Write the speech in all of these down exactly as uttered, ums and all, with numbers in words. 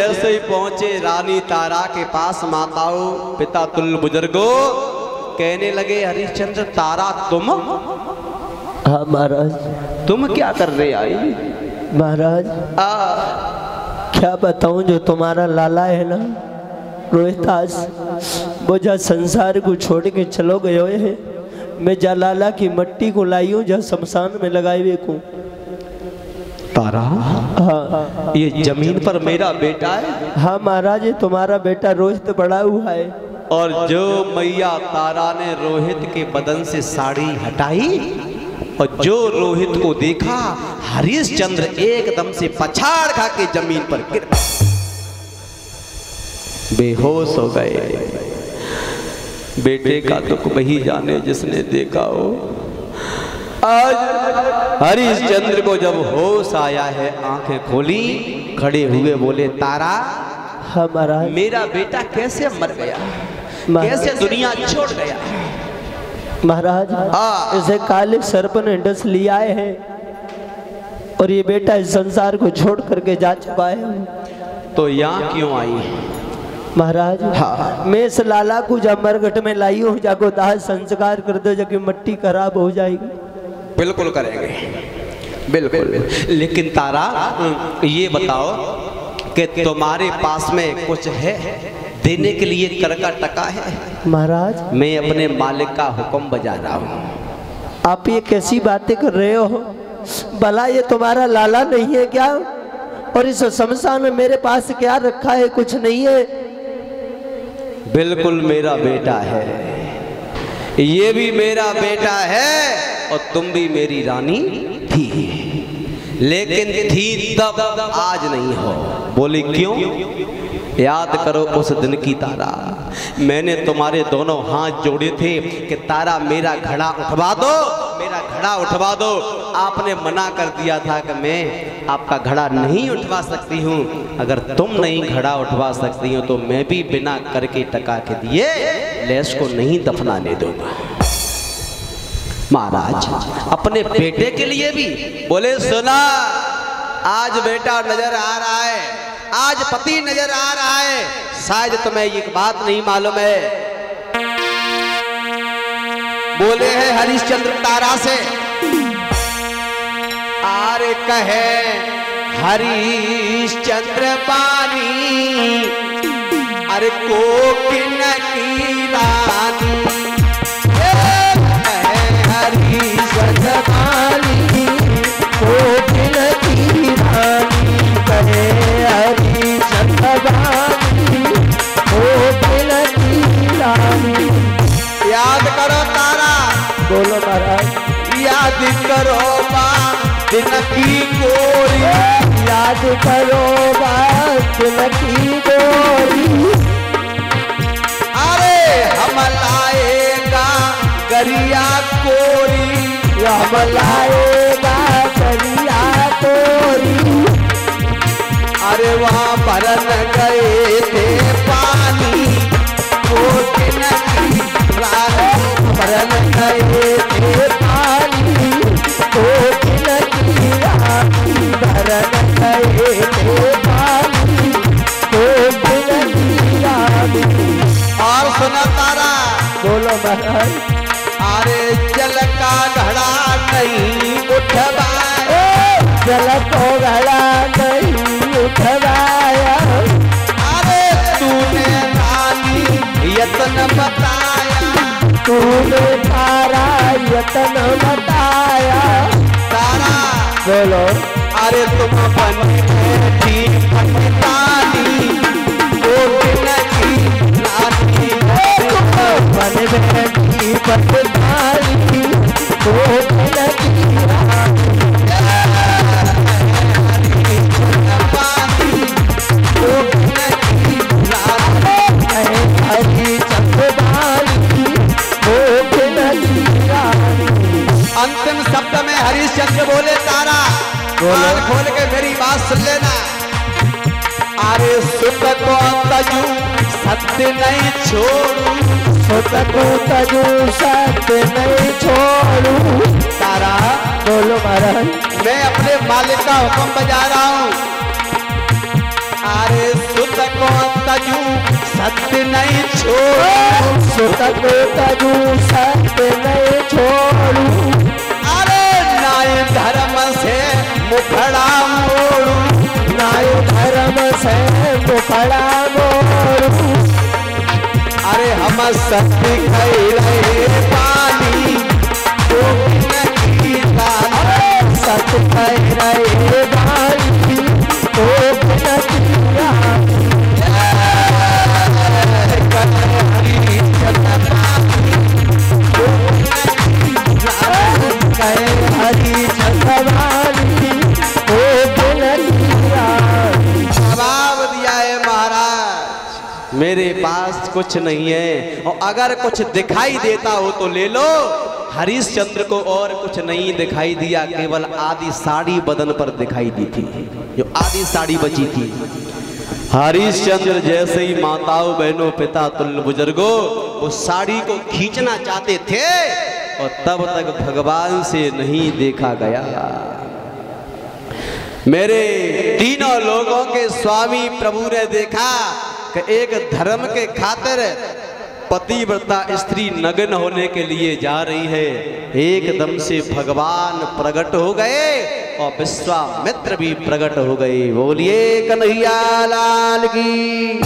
जैसे ही पहुंचे रानी तारा के पास, माताओं पिता तुल्य बुजुर्गों कहने लगे, हरिश्चंद्र तारा तुम? हाँ महाराज। तुम क्या कर रहे आई? महाराज क्या बताऊं, जो तुम्हारा लाला है ना रोहितास, वो जा संसार को छोड़ के चलो गए है। मैं जा लाला की मट्टी को लाई हूँ, जा शमशान में लगाए हुए को। तारा हाँ, ये जमीन पर मेरा बेटा है? हाँ महाराज, ये तुम्हारा बेटा रोहित बड़ा हुआ है। और जो मैया तारा ने रोहित के बदन से साड़ी हटाई और जो रोहित को देखा, हरिश्चंद्र एकदम से पछाड़ खा के जमीन पर गिर बेहोश हो गए। बेटे का दुख वही जाने जिसने देखा हो। आज हरिश्चंद्र को जब होश आया है, आंखें खोली, खड़े हुए बोले, तारा हाँ महाराज। मेरा बेटा कैसे मर गया, कैसे दुनिया छोड़ गया? महाराज इसे काले सर्प ने डस लिया है और ये बेटा इस संसार को छोड़ करके जा चुका है। तो यहाँ क्यों आई? महाराज हाँ, मैं इस लाला को जब मरघट में लाई हूँ, जाको दाह संस्कार कर दो, जाके मिट्टी खराब हो जाएगी। बिल्कुल करेंगे, बिल्कुल। लेकिन तारा ये बताओ कि तुम्हारे पास में कुछ है देने के लिए, कर का टका है? महाराज मैं अपने मालिक का हुक्म बजा रहा हूँ। आप ये कैसी बातें कर रहे हो? भला ये तुम्हारा लाला नहीं है क्या? और इस शमशान में मेरे पास क्या रखा है? कुछ नहीं है। बिल्कुल मेरा बेटा है, ये भी मेरा बेटा है और तुम भी मेरी रानी थी, लेकिन थी तब, आज नहीं हो। बोली क्यों? याद करो उस दिन की तारा, मैंने तुम्हारे दोनों हाथ जोड़े थे कि तारा मेरा घड़ा उठवा दो, मेरा घड़ा उठवा दो। आपने मना कर दिया था कि मैं आपका घड़ा नहीं उठवा सकती हूँ। अगर तुम नहीं घड़ा उठवा सकती हो तो मैं भी बिना करके टका के दिए लेस को नहीं दफनाने दूंगा। महाराज अपने बेटे के लिए भी बोले, सुना, आज बेटा नजर आ रहा है, आज पति नजर आ रहा है। शायद तुम्हें ये बात नहीं मालूम है। बोले हैं हरिश्चंद्र तारा से, आरे कहे हरिश्चंद्र बानी, अरे कोकिन की रानी, हरिश्चंद्र बानी, कोकिन की रानी, कहे हरिश्चंद्र बानी, कोकिन की रानी। याद करो तारा, बोलो महाराज। याद करो बात दिन की गोरी, याद करो बात दिन की गोरी, अरे हम लाएगा गरिया कोरी, हम लाएगा गरिया कोरी। अरे वहाँ भरन गए थे पानी, कोकिन की रानी, भरन गए थे पानी, कोकिन की रानी, भरन गए थे पानी, कोकिन की रानी। और सुना तारा, बोलो महाराज। अरे जल का घड़ा नहीं उठवाया, जल को घड़ा नहीं उठवाया, अरे तूने रानी यत्न बताया, तूने तारा यत्न बताया। तारा बोलो, अरे तुम बनी बैठी पटतानी, कोकिन की रानी, बन बैठी पटतानी, कोकिन की रानी, अंतिम शब्द में हरिश्चंद्र बोले, तारा कान खोल के मेरी बात सुन लेना। अरे सुख को तजू सत्य नहीं छोड़ू, सुख को तजू सत्य नहीं छोड़ू। तारा बोलो महाराज। मैं अपने मालिक का हुक्म बजा रहा हूँ। अरे तजू सत्य नहीं छोड़ू, सुतक तजू सत्य नहीं छोड़ू, अरे नाय धर्म से मुखड़ा मोड़ू, नाय धर्म से मुखड़ा मोड़ू, अरे हम सत्य कह रहे पानी तो नहीं रानी, सत्य कह रहे बानी तो नहीं रानी, हरी चंद्रवानी ओ जवाब दिया है महाराज, मेरे पास कुछ नहीं है, और अगर कुछ दिखाई देता हो तो ले लो। हरिश्चंद्र को और कुछ नहीं दिखाई दिया, केवल आधी साड़ी बदन पर दिखाई दी थी, जो आधी साड़ी बची थी। हरिश्चंद्र जैसे ही माताओं बहनों पिता तुल्य बुजुर्गों वो साड़ी को खींचना चाहते थे, और तब तक भगवान से नहीं देखा गया। मेरे तीनों लोगों के स्वामी प्रभु ने देखा कि एक धर्म के खातिर पतिव्रता स्त्री नग्न होने के लिए जा रही है, एकदम से भगवान प्रकट हो गए और विश्वामित्र भी प्रकट हो गए। बोलिए कन्हैया लाल की।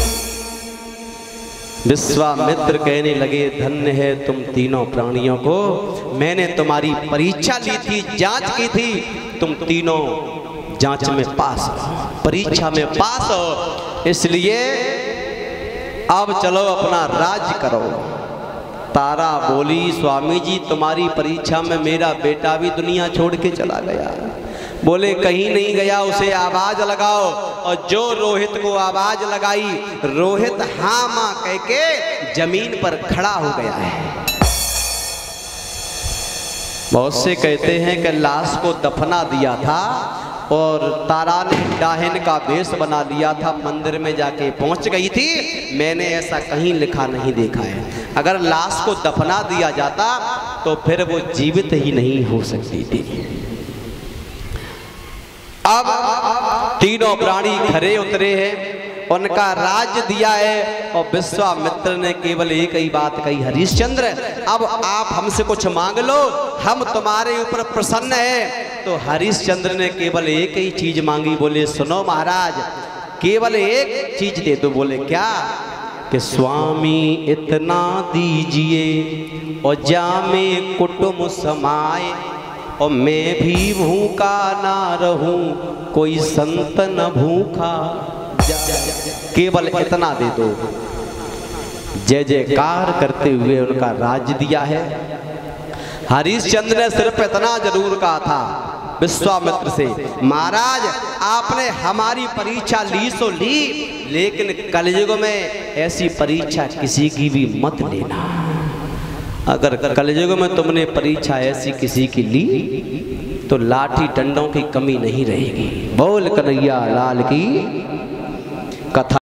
विश्वामित्र कहने लगे, धन्य है तुम तीनों प्राणियों को, मैंने तुम्हारी परीक्षा ली थी, जांच की थी, तुम तीनों जांच में पास हो, परीक्षा में पास हो, इसलिए अब चलो अपना राज्य करो। तारा बोली, स्वामी जी तुम्हारी परीक्षा में मेरा बेटा भी दुनिया छोड़ के चला गया। बोले कहीं नहीं गया, उसे आवाज लगाओ। और जो रोहित को आवाज लगाई, रोहित हाँ मां कह के जमीन पर खड़ा हो गया है। बहुत से कहते हैं कि लाश को दफना दिया था और तारा ने डाहिन का वेश बना लिया था, मंदिर में जाके पहुंच गई थी। मैंने ऐसा कहीं लिखा नहीं देखा है। अगर लाश को दफना दिया जाता तो फिर वो जीवित ही नहीं हो सकती थी। अब तीनों प्राणी खरे उतरे हैं, उनका राज्य दिया है, और विश्वामित्र ने केवल एक ही बात कही, हरिश्चंद्र अब आप हमसे कुछ मांग लो, हम तुम्हारे ऊपर प्रसन्न हैं। तो हरिश्चंद्र ने केवल एक ही चीज मांगी। बोले सुनो महाराज, केवल एक चीज दे दो। बोले क्या? कि स्वामी इतना दीजिए और जामे कुटुंब समाए, और मैं भी भूखा ना रहूं, कोई संत न भूखा, केवल इतना दे दो। जय जयकार करते हुए उनका राज्य दिया है। हरिश्चंद्र ने सिर्फ इतना जरूर कहा था विश्वामित्र से, महाराज आपने हमारी परीक्षा ली सो ली, लेकिन कलयुग में ऐसी परीक्षा किसी की भी मत लेना। अगर कलयुग में तुमने परीक्षा ऐसी किसी की ली तो लाठी डंडों की कमी नहीं रहेगी। बोल कन्हैया लाल की। कथा